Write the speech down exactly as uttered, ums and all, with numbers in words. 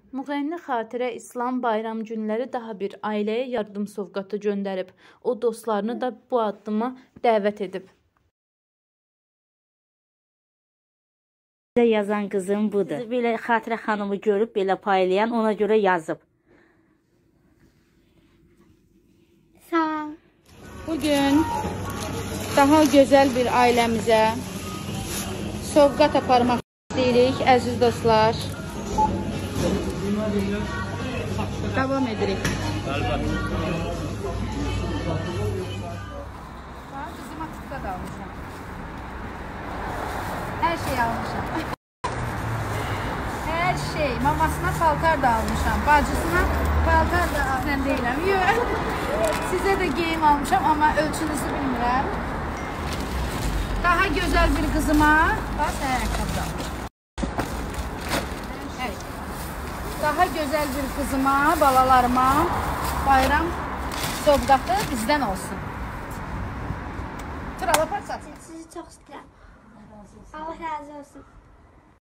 Müğənni Xatirə İslam bayram günləri daha bir ailəyə yardım sovqatı göndərib. O dostlarını da bu addıma dəvət edib. Yazan qızım budur. Belə Xatirə xanımı görüb belə paylayan, ona görə yazıb. Sağ ol. Bugün daha gözəl bir ailəmizə sovqat aparmaq istəyirik, əziz dostlar. Davam edirik. Bizim atıqda da almışam. Hər şey almışam. Hər şey. Mamasına paltar da almışam. Bacısına paltar da almışam. Sən deyiləm. Yox. Sizə də geyim almışam, amma ölçünüzü bilmirəm. Daha gözəl bir qızıma bax, ayaqqabı da almışam. Daha gözəl bir qızıma, balalarıma bayram sovqatı bizdən olsun. Turala parçası. Sizi çox istəyirəm. Allah razı olsun.